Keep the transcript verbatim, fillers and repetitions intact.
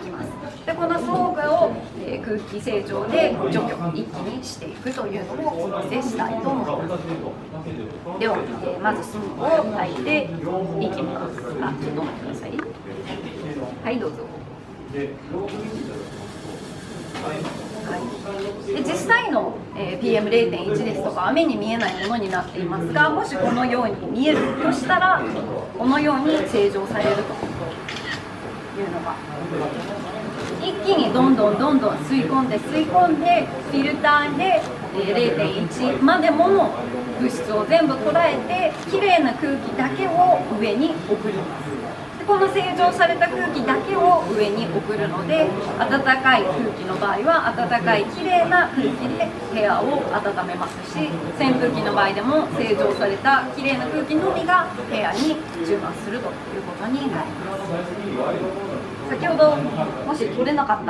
きます。でこの装具を、えー、空気清浄で除去一気にしていくというのをお見せしたいと思います。では、えー、まずスプーンを炊いていきます。あ、ちょっとお待ちください。はい、どうぞ。はい、で実際の、えー、ピーエムゼロてんいち ですとかは目に見えないものになっていますが、もしこのように見えるとしたらこのように清浄されるというのが一気にどんどんどんどん吸い込んで吸い込んでフィルターで ゼロてんいち までもの物質を全部捉えてきれいな空気だけを上に送ります。この清浄された空気だけを上に送るので、暖かい空気の場合は暖かいきれいな空気で部屋を温めますし、扇風機の場合でも清浄されたきれいな空気のみが部屋に充満するということになります。先ほどもし取れなかった